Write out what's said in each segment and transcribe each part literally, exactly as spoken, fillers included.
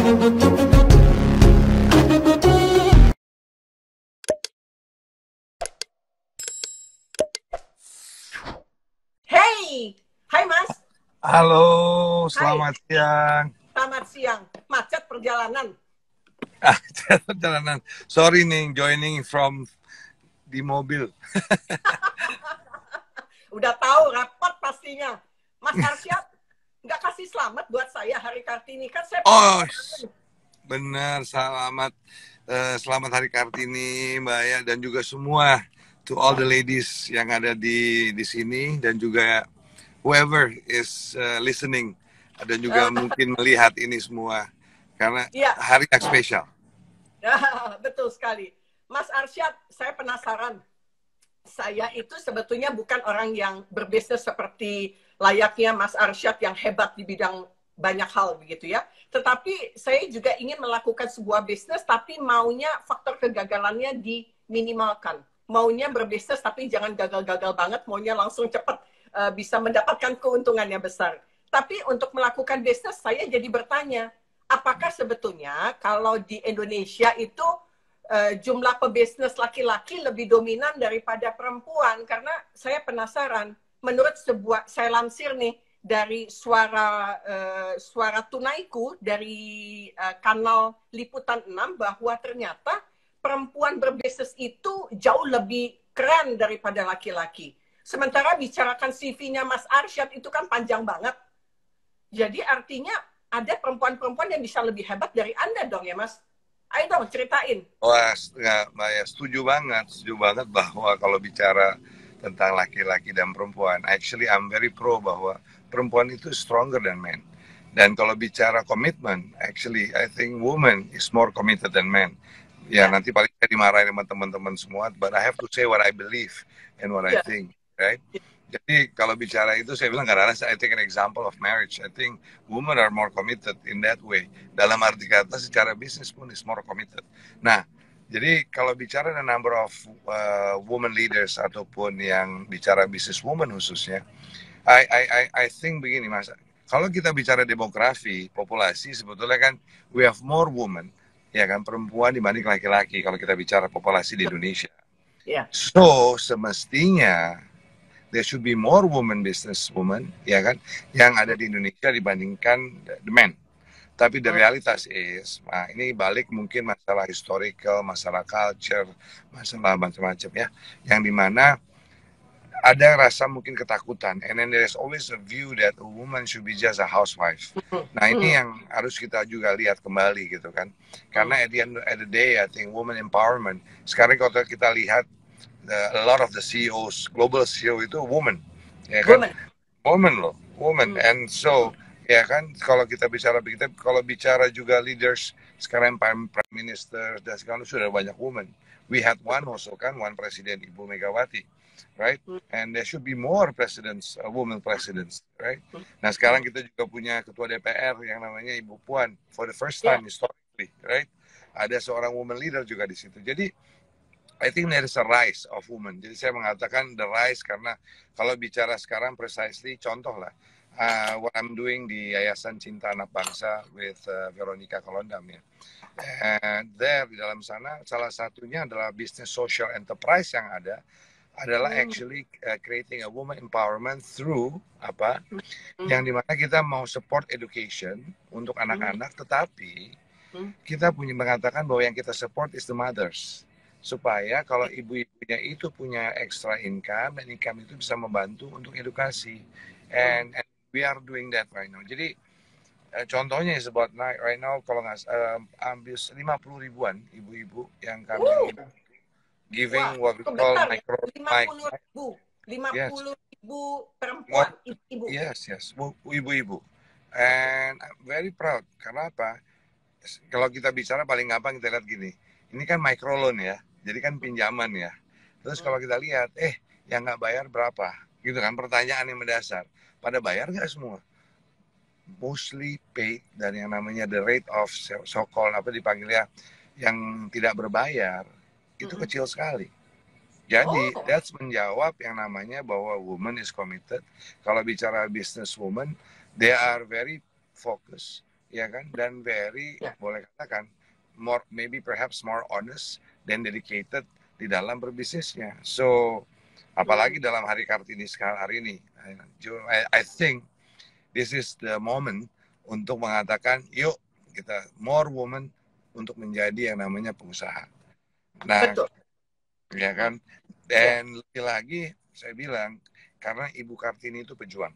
Hey, hai Mas. Halo, Hai, selamat siang. selamat siang. Macet perjalanan. Ah, perjalanan. Sorry nih, joining from di mobil. Udah tahu repot pastinya. Mas Arsyad, nggak kasih selamat buat saya Hari Kartini. Kan saya Oh, penasaran. benar. Selamat, eh, selamat Hari Kartini, Mbak Aya, dan juga semua to all the ladies yang ada di di sini dan juga whoever is uh, listening dan juga Eh, mungkin melihat ini semua karena Iya, hari yang spesial. betul sekali. Mas Arsyad, saya penasaran. Saya itu sebetulnya bukan orang yang berbisnis seperti layaknya Mas Arsyad yang hebat di bidang banyak hal begitu ya. Tetapi saya juga ingin melakukan sebuah bisnis tapi maunya faktor kegagalannya diminimalkan. Maunya berbisnis tapi jangan gagal-gagal banget, maunya langsung cepat uh, bisa mendapatkan keuntungannya besar. Tapi untuk melakukan bisnis saya jadi bertanya, apakah sebetulnya kalau di Indonesia itu uh, jumlah pebisnis laki-laki lebih dominan daripada perempuan? Karena saya penasaran, menurut sebuah, saya lansir nih dari suara uh, suara tunaiku dari uh, kanal Liputan enam bahwa ternyata perempuan berbisnis itu jauh lebih keren daripada laki-laki. Sementara bicarakan C V-nya Mas Arsyad itu kan panjang banget. Jadi artinya ada perempuan-perempuan yang bisa lebih hebat dari Anda dong ya Mas? Ayo dong ceritain. Wah, nggak, Mbak ya, setuju banget, setuju banget bahwa kalau bicara tentang laki-laki dan perempuan, actually I'm very pro bahwa perempuan itu stronger than men. Dan kalau bicara komitmen, actually I think woman is more committed than men. Ya, Ya, nanti paling saya dimarahin sama teman-teman semua, but I have to say what I believe and what I ya, think, right? Jadi kalau bicara itu saya bilang kadang-kadang saya take an example of marriage. I think women are more committed in that way. Dalam arti kata secara bisnis pun is more committed. Nah, jadi kalau bicara the number of uh, women leaders ataupun yang bicara business woman khususnya, I I I I think begini Mas. Kalau kita bicara demografi populasi sebetulnya kan we have more women ya kan perempuan dibanding laki-laki kalau kita bicara populasi di Indonesia. ya. So semestinya there should be more women business women ya kan yang ada di Indonesia dibandingkan the men. Tapi the realitas is, nah ini balik mungkin masalah historical, masalah culture, masalah macam-macam ya, yang dimana ada rasa mungkin ketakutan, and then there is always a view that a woman should be just a housewife. Nah ini yang harus kita juga lihat kembali gitu kan, karena at the end of the day, I think woman empowerment. Sekarang kalau kita lihat the, a lot of the C E Os, global C E O itu woman, ya kan, Woman. woman loh, woman, and so ya kan kalau kita bicara kita kalau bicara juga leaders sekarang prime, prime minister dan sekarang sudah banyak woman. We had one also kan, one presiden Ibu Megawati, right? And there should be more presidents, uh, women presidents, right? Nah sekarang kita juga punya ketua D P R yang namanya Ibu Puan, for the first Ya, time historically, right? Ada seorang woman leader juga di situ. Jadi I think there is a rise of women. Jadi saya mengatakan the rise karena kalau bicara sekarang precisely contoh lah uh, what I'm doing di Yayasan Cinta Anak Bangsa with uh, Veronica Kolondam ya. And there di dalam sana salah satunya adalah business social enterprise yang ada adalah actually uh, creating a woman empowerment through apa yang dimana kita mau support education untuk anak-anak, tetapi kita punya mengatakan bahwa yang kita support is the mothers, supaya kalau ibu-ibunya itu punya extra income dan income itu bisa membantu untuk edukasi, and, and we are doing that right now. Jadi uh, contohnya is about night right now kalau nggak uh, ambil lima puluh ribuan ibu-ibu yang kami Wah, giving what we cukup call besar ya. micro lima mic. puluh ribu. lima Yes, puluh ribu what? perempuan, ibu. Yes, yes, ibu-ibu. And I'm very proud. Karena apa? Kalau kita bicara paling gampang kita lihat gini. Ini kan micro loan ya. Jadi kan pinjaman ya. Terus kalau kita lihat, eh yang nggak bayar berapa? Gitu kan pertanyaan yang mendasar. Pada bayar nggak semua? Mostly paid dan yang namanya the rate of so-called apa dipanggilnya yang tidak berbayar itu Mm-mm. kecil sekali. Jadi, Oh, that's menjawab yang namanya bahwa woman is committed. Kalau bicara business woman, they are very focused. ya kan, dan very Ya. boleh katakan more maybe perhaps more honest dan dedicated di dalam berbisnisnya. So apalagi Hmm. dalam hari Kartini sekarang hari ini, I, I think this is the moment untuk mengatakan yuk kita more woman untuk menjadi yang namanya pengusaha. Nah, Betul. ya kan, Ya. dan lebih lagi saya bilang karena Ibu Kartini itu pejuang.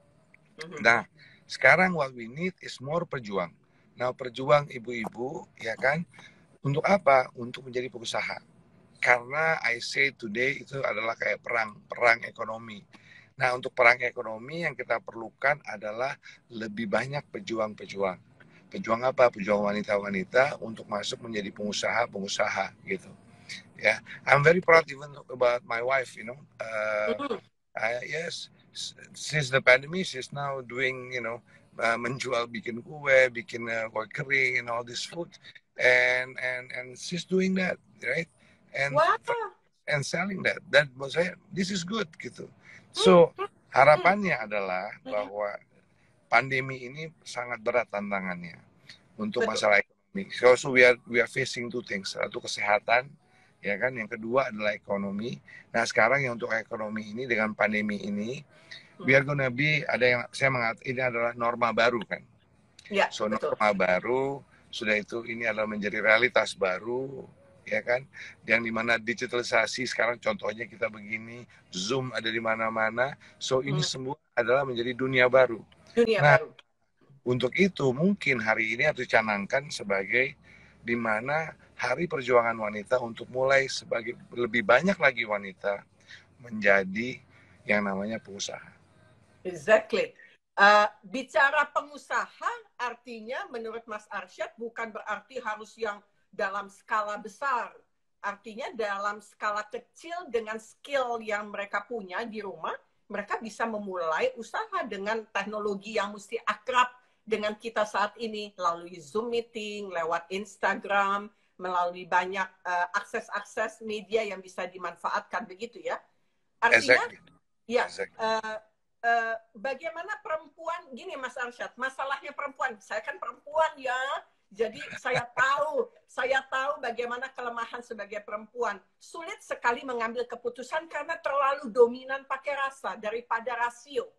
Mhm. Nah, sekarang what we need is more pejuang. Nah, perjuang ibu-ibu, ya kan, untuk apa? Untuk menjadi pengusaha. Karena I say today itu adalah kayak perang, perang ekonomi. Nah, untuk perang ekonomi yang kita perlukan adalah lebih banyak pejuang-pejuang. Pejuang apa? Pejuang wanita-wanita untuk masuk menjadi pengusaha-pengusaha gitu. Ya, yeah. I'm very proud even about my wife, you know. Uh, Mhm. uh, yes, since the pandemic, she's now doing, you know, uh, menjual bikin kue, bikin uh, kue kering, and all this food, and and and she's doing that, right? And Wah. and selling that. Dan buat saya, this is good gitu. Hmm. So Hmm. harapannya adalah Hmm. bahwa pandemi ini sangat berat tantangannya untuk Betul. masalah ekonomi. So, so we are we are facing two things. Satu kesehatan, ya kan. Yang kedua adalah ekonomi. Nah sekarang yang untuk ekonomi ini dengan pandemi ini, Hmm. we are gonna be ada yang saya mengatakan ini adalah norma baru kan. Ya, So betul. norma baru sudah itu ini adalah menjadi realitas baru, ya kan. Yang dimana digitalisasi sekarang contohnya kita begini, Zoom ada di mana-mana. So ini Hmm. semua adalah menjadi dunia baru. Dunia Nah, baru. untuk itu mungkin hari ini harus dicanangkan sebagai di mana hari perjuangan wanita untuk mulai sebagai lebih banyak lagi wanita menjadi yang namanya pengusaha. Exactly. Uh, bicara pengusaha artinya menurut Mas Arsyad bukan berarti harus yang dalam skala besar. Artinya dalam skala kecil dengan skill yang mereka punya di rumah, mereka bisa memulai usaha dengan teknologi yang mesti akrab dengan kita saat ini, melalui Zoom meeting, lewat Instagram, melalui banyak uh, akses-akses media yang bisa dimanfaatkan, begitu ya. Artinya, exactly. ya, Exactly. uh, uh, bagaimana perempuan, gini Mas Arsyad, masalahnya perempuan, saya kan perempuan ya, jadi saya tahu, saya tahu bagaimana kelemahan sebagai perempuan. Sulit sekali mengambil keputusan karena terlalu dominan pakai rasa daripada rasio.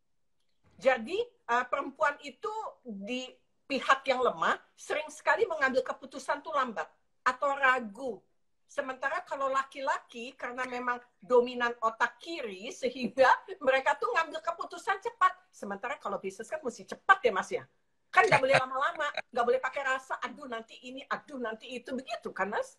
Jadi uh, perempuan itu di pihak yang lemah sering sekali mengambil keputusan tuh lambat atau ragu. Sementara kalau laki-laki karena memang dominan otak kiri sehingga mereka tuh ngambil keputusan cepat. Sementara kalau bisnis kan mesti cepat ya Mas ya. Kan nggak boleh lama-lama, nggak boleh pakai rasa, aduh nanti ini, aduh nanti itu, begitu kan Mas?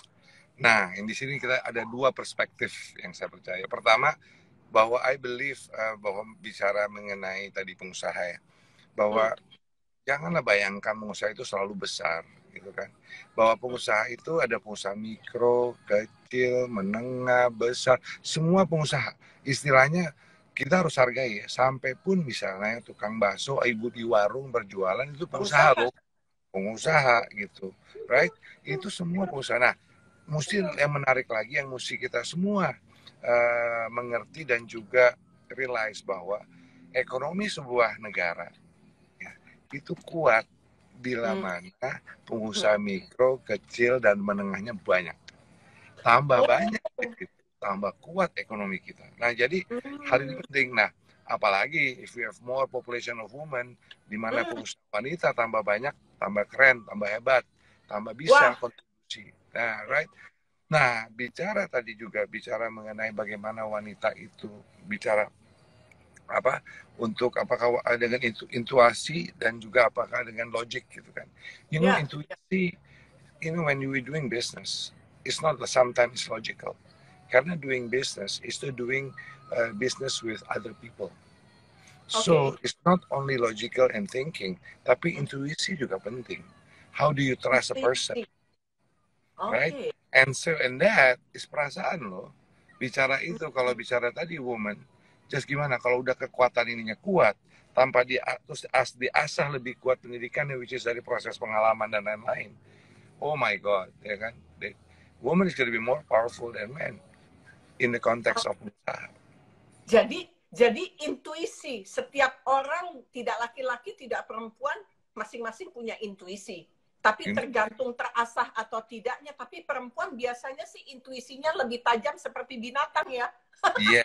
Nah, di sini kita ada dua perspektif yang saya percaya. Pertama, bahwa I believe uh, bahwa bicara mengenai tadi pengusaha ya, bahwa hmm. janganlah bayangkan pengusaha itu selalu besar gitu kan. Bahwa pengusaha itu ada pengusaha mikro, kecil, menengah, besar, semua pengusaha. Istilahnya kita harus hargai ya, sampai pun misalnya tukang bakso, ibu di warung berjualan itu pengusaha loh. Pengusaha gitu, right? Itu semua pengusaha. Nah, mesti yang menarik lagi yang mesti kita semua Uh, mengerti dan juga realize bahwa ekonomi sebuah negara ya, itu kuat bila hmm. mana pengusaha mikro, kecil, dan menengahnya banyak. Tambah banyak, tambah kuat ekonomi kita. Nah, jadi hal ini penting. Nah, apalagi if we have more population of women, di mana pengusaha wanita tambah banyak, tambah keren, tambah hebat, tambah bisa Wah. kontribusi. Nah, right? Nah, bicara tadi juga bicara mengenai bagaimana wanita itu bicara apa untuk apakah dengan intuisi dan juga apakah dengan logik gitu kan. You know, yeah. intuisi, you know, when you are doing business, it's not sometimes logical. Karena doing business is to doing uh, business with other people. Okay. So it's not only logical and thinking, tapi intuisi juga penting. How do you trust a person? Right? Okay. And so, and that is perasaan loh. Bicara itu, kalau bicara tadi woman, just gimana, kalau udah kekuatan ininya kuat, tanpa di, terus as, diasah lebih kuat pendidikannya, which is dari proses pengalaman dan lain-lain. Oh my God, ya kan? The woman is going to be more powerful than men in the context of usaha. Jadi, jadi intuisi, setiap orang, tidak laki-laki, tidak perempuan, masing-masing punya intuisi. Tapi tergantung terasah atau tidaknya. Tapi perempuan biasanya sih intuisinya lebih tajam seperti binatang ya. Iya,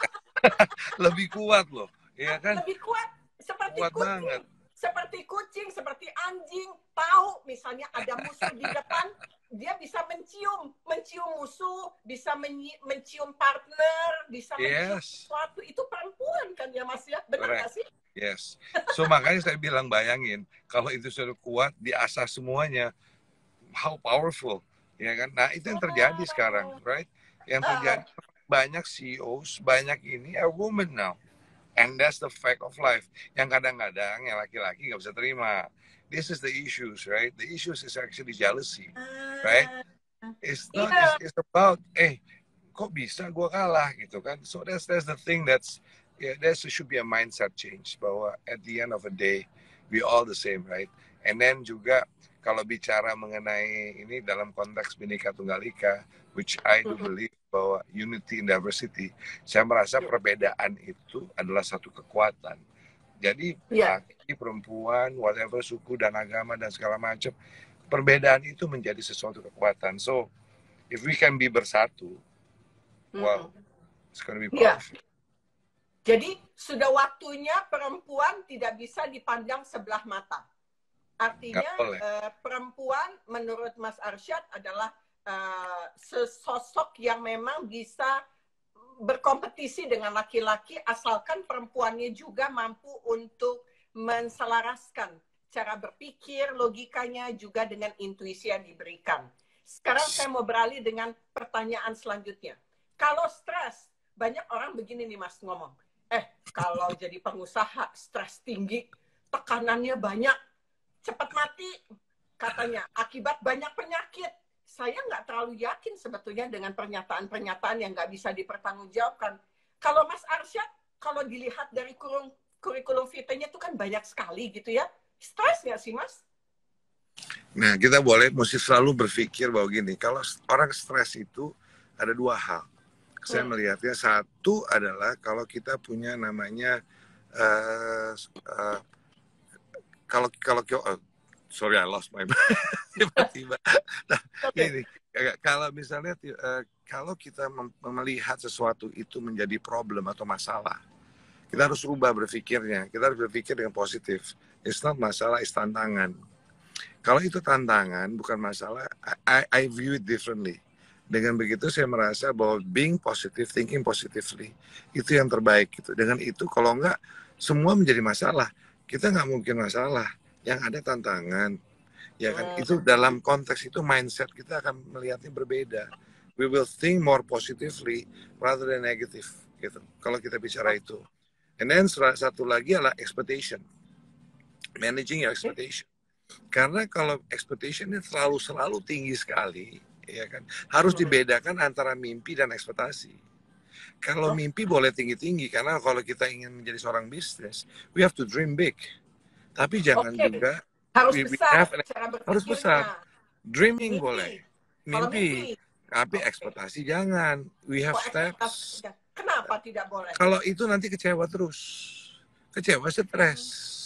lebih kuat loh. Iya kan? Lebih kuat. Seperti Kuat kucing. banget. Seperti kucing, seperti anjing. Tahu misalnya ada musuh di depan, dia bisa mencium. Mencium musuh, bisa mencium partner, bisa mencium Yes. sesuatu. Itu perempuan kan ya Mas ya? Benar nggak sih? Yes. So makanya saya bilang bayangin kalau itu sudah kuat diasah semuanya, how powerful, ya kan? Nah itu yang terjadi sekarang, right? Yang terjadi banyak C E Os, banyak ini are women now, and that's the fact of life. Yang kadang-kadang yang laki-laki nggak bisa terima. This is the issues, right? The issues is actually jealousy, right? It's not. It's, it's about, eh, kok bisa gue kalah gitu kan? So that's that's the thing that's yeah, there should be a mindset change bahwa at the end of the day we all the same, right? And then juga kalau bicara mengenai ini dalam konteks Bhinneka Tunggal Ika, which I do believe bahwa unity in diversity, saya merasa perbedaan itu adalah satu kekuatan. Jadi yeah. laki, perempuan, whatever suku dan agama dan segala macam, perbedaan itu menjadi sesuatu kekuatan. So if we can be bersatu, wow, it's gonna be powerful. Yeah. Jadi sudah waktunya perempuan tidak bisa dipandang sebelah mata. Artinya uh, perempuan menurut Mas Arsyad adalah uh, sesosok yang memang bisa berkompetisi dengan laki-laki asalkan perempuannya juga mampu untuk menselaraskan cara berpikir, logikanya juga dengan intuisi yang diberikan. Sekarang saya mau beralih dengan pertanyaan selanjutnya. Kalau stres, banyak orang begini nih Mas ngomong, eh kalau jadi pengusaha stres tinggi, tekanannya banyak, cepat mati katanya akibat banyak penyakit. Saya nggak terlalu yakin sebetulnya dengan pernyataan-pernyataan yang nggak bisa dipertanggungjawabkan. Kalau Mas Arsyad, kalau dilihat dari kurikulum vitae-nya itu kan banyak sekali gitu ya. Stres nggak sih Mas? Nah kita boleh mesti selalu berpikir bahwa gini, kalau orang stres itu ada dua hal. Saya melihatnya satu adalah kalau kita punya namanya uh, uh, kalau kalau uh, sorry I lost my tiba-tiba. Nah, okay. Ini kalau misalnya uh, kalau kita melihat sesuatu itu menjadi problem atau masalah, kita harus rubah berpikirnya. Kita harus berpikir dengan positif. It's not masalah, it's tantangan. Kalau itu tantangan bukan masalah, I, I view it differently. Dengan begitu saya merasa bahwa being positive, thinking positively, itu yang terbaik gitu. Dengan itu kalau enggak, semua menjadi masalah. Kita nggak mungkin masalah. Yang ada tantangan. Ya kan? Itu dalam konteks itu mindset kita akan melihatnya berbeda. We will think more positively rather than negative gitu. Kalau kita bicara itu. And then satu lagi adalah expectation. Managing your expectation. Karena kalau expectation-nya terlalu selalu tinggi sekali, ya kan, harus dibedakan antara mimpi dan ekspektasi. Kalau mimpi boleh tinggi-tinggi, karena kalau kita ingin menjadi seorang bisnis, we have to dream big. Tapi jangan okay. juga harus besar, have, harus besar. Dreaming mimpi. boleh, mimpi. mimpi. Tapi okay. ekspektasi jangan. We have oh, steps. Kenapa tidak boleh? Kalau itu nanti kecewa terus, kecewa stres.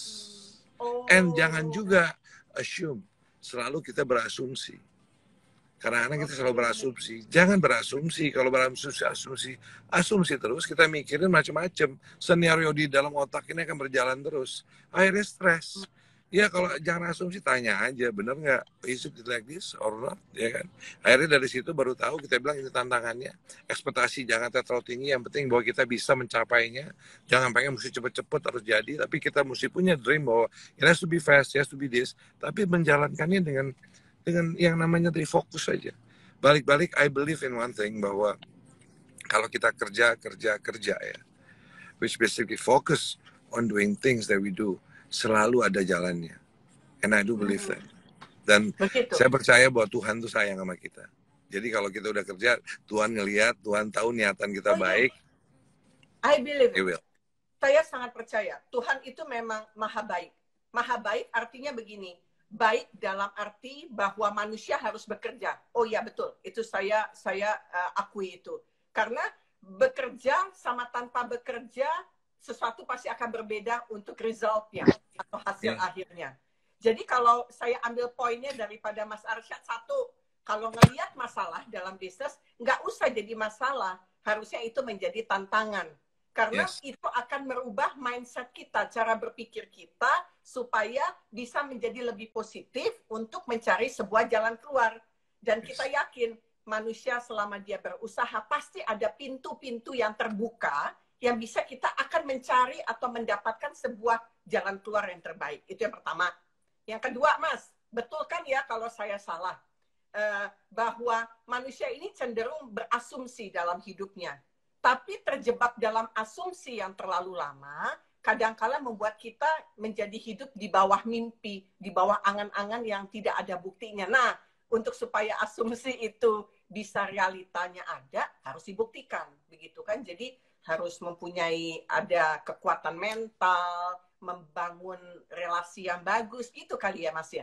Oh. And jangan juga assume, selalu kita berasumsi. Karena kita selalu berasumsi. Jangan berasumsi. Kalau berasumsi, asumsi, asumsi terus, kita mikirin macam-macam. Skenario di dalam otak ini akan berjalan terus. Akhirnya stres. Ya kalau jangan asumsi, tanya aja, bener nggak? Is it like this or not? Ya kan? Akhirnya dari situ baru tahu, kita bilang ini tantangannya. Ekspektasi jangan terlalu tinggi, yang penting bahwa kita bisa mencapainya. Jangan pengen mesti cepet-cepet harus jadi, tapi kita mesti punya dream bahwa it has to be fast, it has to be this. Tapi menjalankannya dengan dengan yang namanya dari fokus saja. Balik-balik, I believe in one thing, bahwa kalau kita kerja, kerja, kerja ya, which basically focus on doing things that we do, selalu ada jalannya. And I do believe that. Dan begitu. Saya percaya bahwa Tuhan tuh sayang sama kita. Jadi kalau kita udah kerja, Tuhan ngelihat, Tuhan tahu niatan kita oh, baik. I believe it. Will. Saya sangat percaya. Tuhan itu memang maha baik. Maha baik artinya begini. Baik dalam arti bahwa manusia harus bekerja. Oh ya betul, itu saya saya uh, akui itu. Karena bekerja sama tanpa bekerja, sesuatu pasti akan berbeda untuk resultnya atau hasil yeah. akhirnya. Jadi kalau saya ambil poinnya daripada Mas Arsyad, satu, kalau ngelihat masalah dalam bisnis, nggak usah jadi masalah. Harusnya itu menjadi tantangan. Karena Yes. itu akan merubah mindset kita, cara berpikir kita, supaya bisa menjadi lebih positif untuk mencari sebuah jalan keluar. Dan Yes. kita yakin, manusia selama dia berusaha, pasti ada pintu-pintu yang terbuka, yang bisa kita akan mencari atau mendapatkan sebuah jalan keluar yang terbaik. Itu yang pertama. Yang kedua, Mas, betul kan ya kalau saya salah? Uh, bahwa manusia ini cenderung berasumsi dalam hidupnya. Tapi terjebak dalam asumsi yang terlalu lama, kadang-kala membuat kita menjadi hidup di bawah mimpi, di bawah angan-angan yang tidak ada buktinya. Nah, untuk supaya asumsi itu bisa realitanya ada, harus dibuktikan. Begitu kan? Jadi harus mempunyai ada kekuatan mental, membangun relasi yang bagus. Itu kali ya, Mas ya?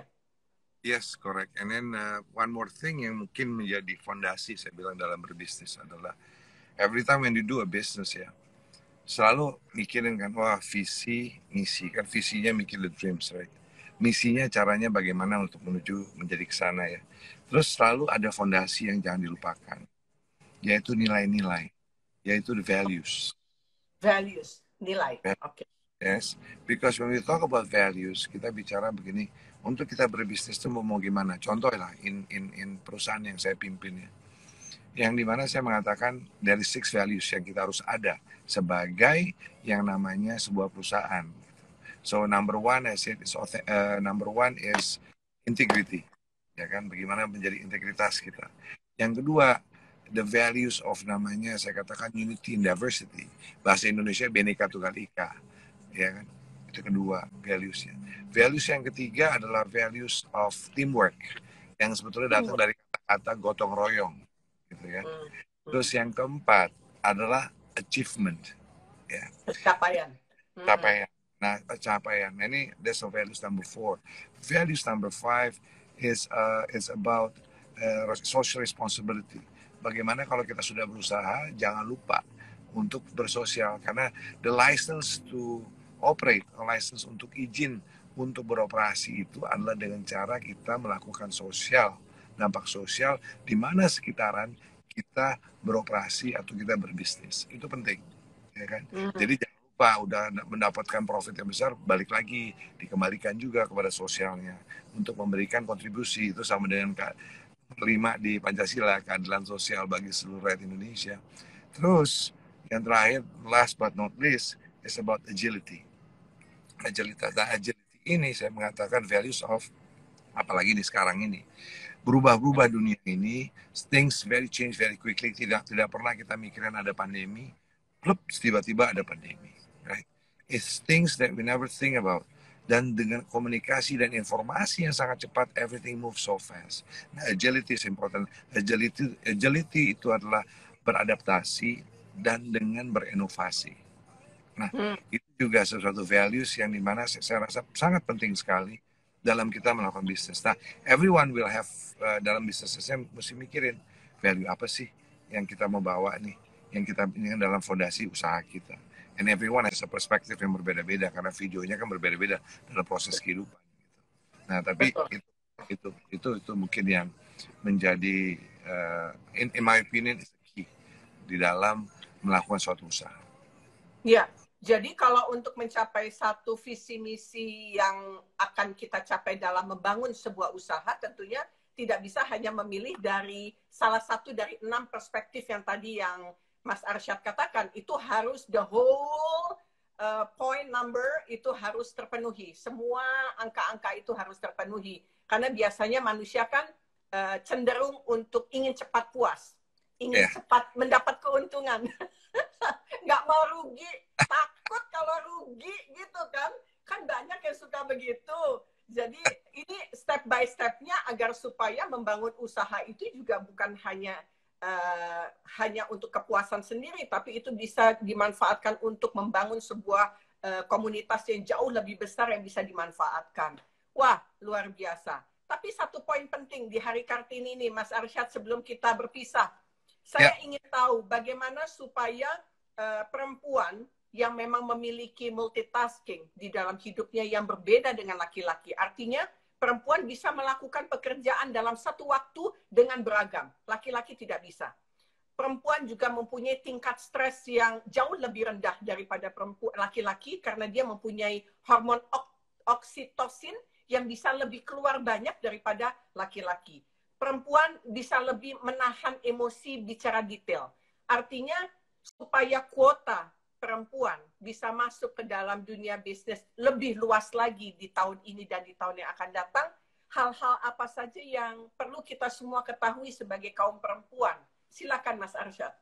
Yes, correct. And then uh, one more thing yang mungkin menjadi fondasi saya bilang dalam berbisnis adalah every time when you do a business ya, selalu mikirin kan, wah visi, misi, kan visinya mikir the dreams, right? Misinya caranya bagaimana untuk menuju menjadi ke sana ya. Terus selalu ada fondasi yang jangan dilupakan, yaitu nilai-nilai, yaitu the values. Values, nilai, oke. Okay. Yes, because when we talk about values, kita bicara begini, untuk kita berbisnis itu mau, mau gimana? Contoh lah, in, in, in perusahaan yang saya pimpin ya, yang dimana saya mengatakan dari six values yang kita harus ada sebagai yang namanya sebuah perusahaan. So number one, I said, is uh, number one is integrity, ya kan? Bagaimana menjadi integritas kita. Yang kedua, the values of namanya saya katakan unity and diversity. Bahasa Indonesia Bhinneka Tunggal Ika, ya kan? Itu kedua valuesnya. Values yang ketiga adalah values of teamwork yang sebetulnya datang dari kata-kata gotong royong, gitu ya. Terus yang keempat adalah achievement, ya. Pencapaian. Pencapaian. Nah, pencapaian. Nah, ini that's the values number four. Values number five is uh, is about uh, social responsibility. Bagaimana kalau kita sudah berusaha, jangan lupa untuk bersosial, karena the license to operate, license untuk izin untuk beroperasi itu adalah dengan cara kita melakukan sosial, dampak sosial di mana sekitaran kita beroperasi atau kita berbisnis. Itu penting, ya kan? Mm-hmm. Jadi jangan lupa udah mendapatkan profit yang besar, balik lagi dikembalikan juga kepada sosialnya untuk memberikan kontribusi. Itu sama dengan kelima di Pancasila, keadilan sosial bagi seluruh rakyat Indonesia. Terus yang terakhir, last but not least, is about agility. Agilitas. Nah, agility ini saya mengatakan values of, apalagi di sekarang ini, berubah-berubah dunia ini, things very change very quickly. Tidak tidak pernah kita mikirin ada pandemi, plup, tiba-tiba ada pandemi. Right? It's things that we never think about. Dan dengan komunikasi dan informasi yang sangat cepat, everything moves so fast. Nah, agility is important. Agility, agility itu adalah beradaptasi dan dengan berinovasi. Nah, hmm. itu juga sesuatu values yang dimana saya rasa sangat penting sekali dalam kita melakukan bisnis. Nah, everyone will have, uh, dalam bisnisnya mesti mikirin value apa sih yang kita mau bawa nih, yang kita ini dalam fondasi usaha kita. And everyone has a perspective yang berbeda-beda, karena videonya kan berbeda-beda dalam proses kehidupan. Nah, tapi itu, itu, itu, itu mungkin yang menjadi, uh, in, in my opinion, is the key di dalam melakukan suatu usaha. Ya, jadi kalau untuk mencapai satu visi misi yang akan kita capai dalam membangun sebuah usaha, tentunya tidak bisa hanya memilih dari salah satu dari enam perspektif yang tadi yang Mas Arsyad katakan. Itu harus the whole uh, point number itu harus terpenuhi. Semua angka-angka itu harus terpenuhi. Karena biasanya manusia kan uh, cenderung untuk ingin cepat puas, ingin yeah. cepat mendapat keuntungan. Nggak mau rugi, takut kalau rugi gitu kan. Kan banyak yang suka begitu. Jadi ini step by step-nya agar supaya membangun usaha itu juga bukan hanya uh, hanya untuk kepuasan sendiri, tapi itu bisa dimanfaatkan untuk membangun sebuah uh, komunitas yang jauh lebih besar yang bisa dimanfaatkan. Wah, luar biasa. Tapi satu poin penting di Hari Kartini ini, Mas Arsyad, sebelum kita berpisah, saya yeah. ingin tahu bagaimana supaya uh, perempuan yang memang memiliki multitasking di dalam hidupnya yang berbeda dengan laki-laki. Artinya perempuan bisa melakukan pekerjaan dalam satu waktu dengan beragam. Laki-laki tidak bisa. Perempuan juga mempunyai tingkat stres yang jauh lebih rendah daripada perempuan laki-laki karena dia mempunyai hormon oksitosin yang bisa lebih keluar banyak daripada laki-laki. Perempuan bisa lebih menahan emosi bicara detail. Artinya supaya kuota perempuan bisa masuk ke dalam dunia bisnis lebih luas lagi di tahun ini dan di tahun yang akan datang, hal-hal apa saja yang perlu kita semua ketahui sebagai kaum perempuan? Silakan Mas Arsyad.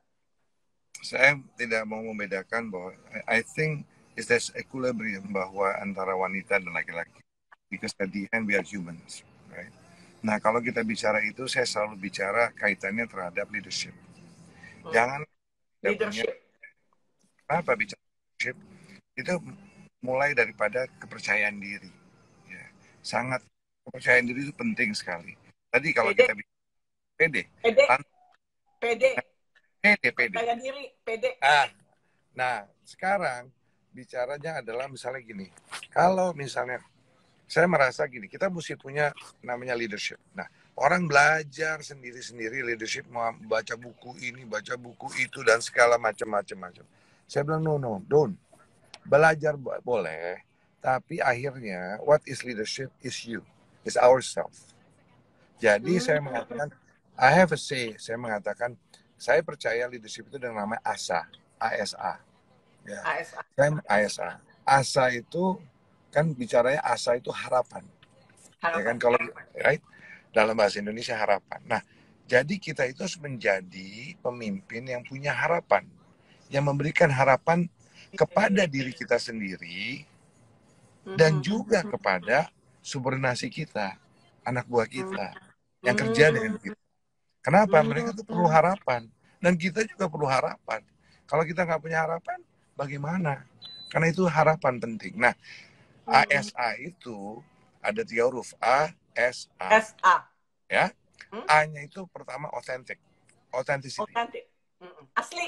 Saya tidak mau membedakan bahwa I think is there's equilibrium bahwa antara wanita dan laki-laki. Because at the end we are humans, right? Nah, kalau kita bicara itu, saya selalu bicara kaitannya terhadap leadership. Hmm. Jangan leadership. Punya, kenapa bicara leadership? Itu mulai daripada kepercayaan diri. Ya, sangat kepercayaan diri itu penting sekali. Tadi kalau pede. kita bicara pede, pede, tan- pede, pede, pede. Percaya diri, pede. Ah, nah, sekarang bicaranya adalah misalnya gini. Kalau misalnya saya merasa gini, kita mesti punya namanya leadership. Nah, orang belajar sendiri-sendiri leadership, mau baca buku ini, baca buku itu, dan segala macam-macam. Saya bilang, no, no, don't. Belajar boleh, tapi akhirnya, what is leadership is you, is ourselves. Jadi hmm. saya mengatakan, I have a say, saya mengatakan, saya percaya leadership itu dengan namanya A S A, A S A. Ya. A S A. Saya A S A. A S A itu kan bicaranya asa itu harapan, harapan. Ya kan kalau right dalam bahasa Indonesia harapan. Nah, jadi kita itu harus menjadi pemimpin yang punya harapan, yang memberikan harapan kepada diri kita sendiri dan juga kepada subordinasi kita, anak buah kita yang kerja dengan kita. Kenapa? Mereka tuh perlu harapan dan kita juga perlu harapan. Kalau kita nggak punya harapan, bagaimana? Karena itu harapan penting. Nah, A S A itu ada tiga huruf, A, S, A. S, A. Ya. Hmm? A-nya itu pertama authentic. Authenticity. Authentic. Asli.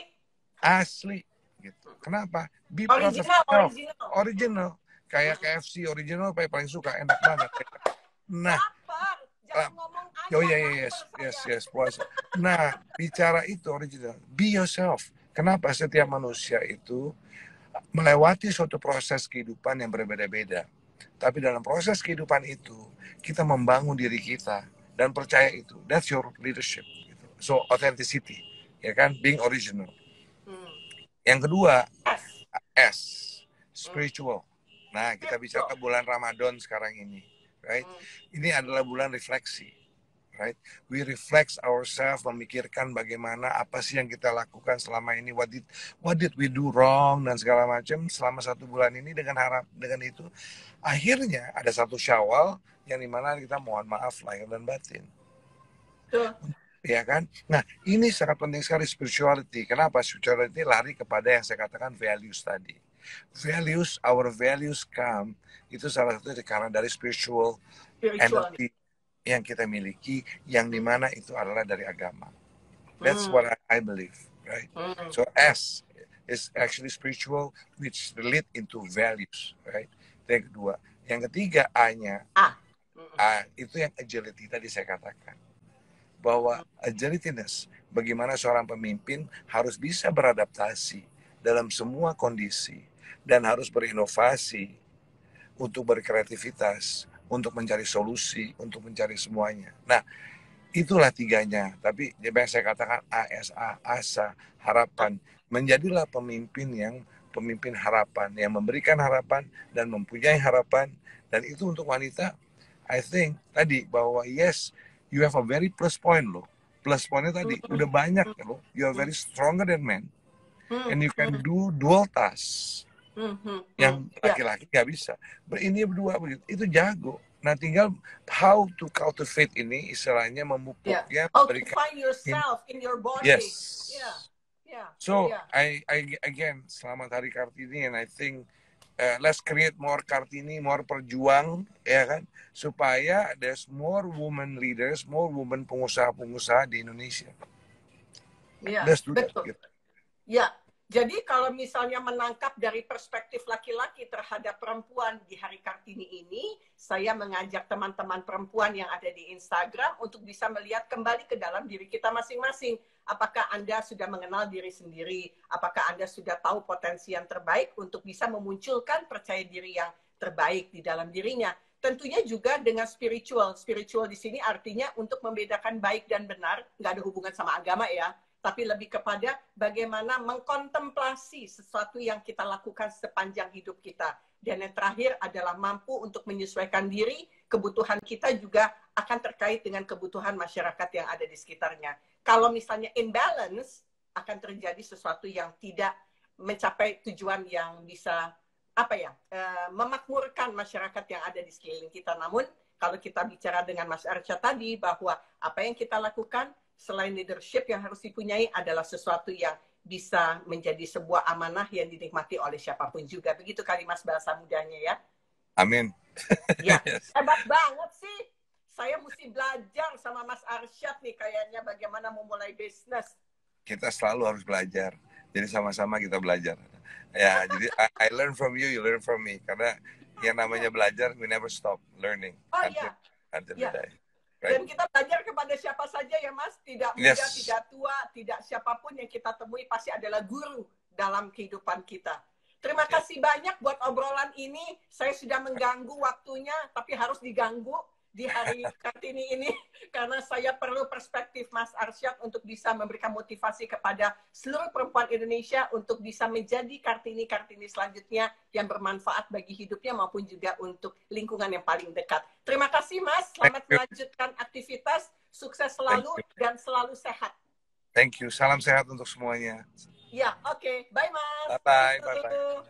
Asli gitu. Kenapa? Be original, original. Original. Kayak K F C original apa yang paling suka, enak banget. Nah, jangan ngomong aja. Oh iya, iya, yes, yes, yes, puasa. Nah, bicara itu original. Be yourself. Kenapa setiap manusia itu melewati suatu proses kehidupan yang berbeda-beda. Tapi dalam proses kehidupan itu, kita membangun diri kita dan percaya itu. That's your leadership. Gitu. So, authenticity. Ya kan? Being original. Hmm. Yang kedua, S. S. Spiritual. Nah, kita bicara bulan Ramadan sekarang ini. Right? Hmm. Ini adalah bulan refleksi. Right? We reflect ourselves, memikirkan bagaimana apa sih yang kita lakukan selama ini, what did what did we do wrong dan segala macam selama satu bulan ini. Dengan harap dengan itu akhirnya ada satu Syawal yang dimana kita mohon maaf lahir dan batin. Tuh. Ya kan? Nah, ini sangat penting sekali spirituality. Kenapa? Spirituality lari kepada yang saya katakan values tadi. Values, our values come itu salah satu karena dari spiritual, spiritual. energy yang kita miliki, yang dimana itu adalah dari agama. That's what I believe, right? So S is actually spiritual, which relate into values, right? Itu yang kedua. Yang ketiga A-nya, A. A itu yang agility tadi saya katakan. Bahwa agilityness, bagaimana seorang pemimpin harus bisa beradaptasi dalam semua kondisi dan harus berinovasi untuk berkreativitas, untuk mencari solusi, untuk mencari semuanya. Nah, itulah tiganya. Tapi yang saya katakan A S A, asa, harapan. Menjadilah pemimpin yang pemimpin harapan, yang memberikan harapan dan mempunyai harapan. Dan itu untuk wanita, I think tadi bahwa yes, you have a very plus point loh. Plus pointnya tadi udah banyak loh. You are very stronger than men, and you can do dual tasks. Mm-hmm. Yang laki-laki nggak bisa. Ini berdua begitu, itu jago. Nah, tinggal how to cultivate ini, istilahnya memupuknya. Yeah. How to find yourself in, in your body. Yes. Yeah. Yeah. So yeah. I, I again selamat Hari Kartini, and I think uh, let's create more Kartini, more perjuang, ya kan, supaya there's more women leaders, more women pengusaha-pengusaha di Indonesia. Yeah. Let's do betul. That. Gitu. Ya. Jadi kalau misalnya menangkap dari perspektif laki-laki terhadap perempuan di Hari Kartini ini, saya mengajak teman-teman perempuan yang ada di Instagram untuk bisa melihat kembali ke dalam diri kita masing-masing. Apakah Anda sudah mengenal diri sendiri? Apakah Anda sudah tahu potensi yang terbaik untuk bisa memunculkan percaya diri yang terbaik di dalam dirinya? Tentunya juga dengan spiritual. Spiritual di sini artinya untuk membedakan baik dan benar, nggak ada hubungan sama agama ya, tapi lebih kepada bagaimana mengkontemplasi sesuatu yang kita lakukan sepanjang hidup kita. Dan yang terakhir adalah mampu untuk menyesuaikan diri, kebutuhan kita juga akan terkait dengan kebutuhan masyarakat yang ada di sekitarnya. Kalau misalnya imbalance, akan terjadi sesuatu yang tidak mencapai tujuan yang bisa apa ya, eh, memakmurkan masyarakat yang ada di sekeliling kita. Namun, kalau kita bicara dengan Mas Arsyad tadi, bahwa apa yang kita lakukan, selain leadership yang harus dipunyai adalah sesuatu yang bisa menjadi sebuah amanah yang dinikmati oleh siapapun juga. Begitu kali Mas bahasa mudanya ya. Amin. Ya, hebat banget sih. Saya mesti belajar sama Mas Arsyad nih kayaknya bagaimana memulai bisnis. Kita selalu harus belajar. Jadi sama-sama kita belajar. Ya, jadi I, I learn from you, you learn from me. Karena yang namanya belajar, we never stop learning. Oh until, iya. until Ya. the day. Dan kita belajar kepada siapa saja ya Mas, tidak muda, Yes. tidak tua, tidak siapapun yang kita temui pasti adalah guru dalam kehidupan kita. Terima kasih banyak buat obrolan ini. Saya sudah mengganggu waktunya, tapi harus diganggu di Hari Kartini ini karena saya perlu perspektif Mas Arsyad untuk bisa memberikan motivasi kepada seluruh perempuan Indonesia untuk bisa menjadi Kartini-Kartini selanjutnya yang bermanfaat bagi hidupnya maupun juga untuk lingkungan yang paling dekat. Terima kasih Mas, selamat melanjutkan aktivitas, sukses selalu dan selalu sehat. Thank you, salam sehat untuk semuanya. Ya, oke. Okay. Bye Mas. Bye-bye. Bye-bye.